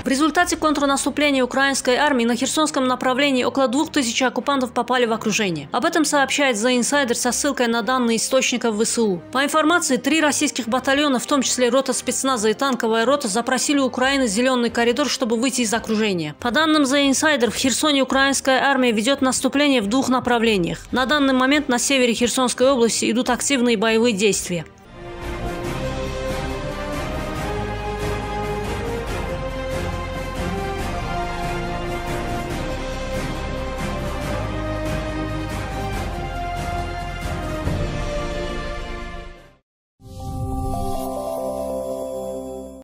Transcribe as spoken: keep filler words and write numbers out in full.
В результате контрнаступления украинской армии на Херсонском направлении около двух тысяч оккупантов попали в окружение. Об этом сообщает The Insider со ссылкой на данные источников ВСУ. По информации, три российских батальона, в том числе рота спецназа и танковая рота, запросили у Украины зеленый коридор, чтобы выйти из окружения. По данным The Insider, в Херсоне украинская армия ведет наступление в двух направлениях. На данный момент на севере Херсонской области идут активные боевые действия.